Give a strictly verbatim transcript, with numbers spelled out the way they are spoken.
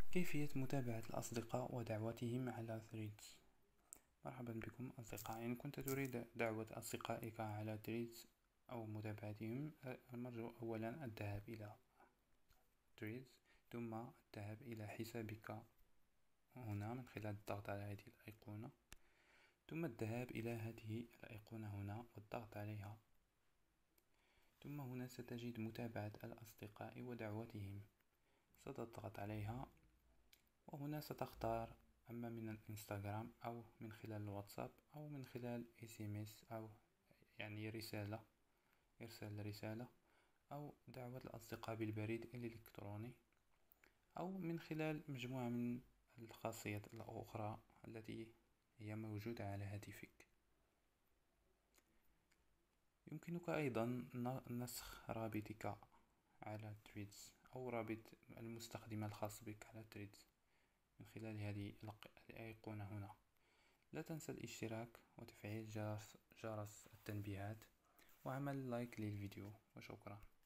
كيفية متابعة الأصدقاء ودعوتهم على ثريدز. مرحبا بكم أصدقائي. إن كنت تريد دعوة أصدقائك على ثريدز أو متابعتهم، المرجو أولا الذهاب إلى ثريدز، ثم الذهاب إلى حسابك هنا من خلال الضغط على هذه الأيقونة، ثم الذهاب إلى هذه الأيقونة هنا والضغط عليها، ثم هنا ستجد متابعة الأصدقاء ودعوتهم، ستضغط عليها، وهنا ستختار أما من الانستغرام أو من خلال الواتساب أو من خلال اس ام اس أو يعني رسالة إرسال رسالة أو دعوة الأصدقاء بالبريد الإلكتروني أو من خلال مجموعة من الخاصيات الأخرى التي هي موجودة على هاتفك. يمكنك أيضا نسخ رابطك على ثريدز أو رابط المستخدم الخاص بك على ثريدز من خلال هذه الأيقونة هنا. لا تنسى الاشتراك وتفعيل جرس, جرس التنبيهات وعمل لايك للفيديو، وشكرا.